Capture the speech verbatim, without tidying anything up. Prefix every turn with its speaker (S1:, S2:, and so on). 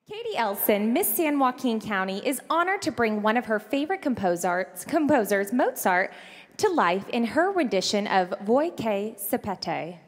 S1: Katie Elson, Miss San Joaquin County, is honored to bring one of her favorite composers, composers Mozart, to life in her rendition of Voi che sapete.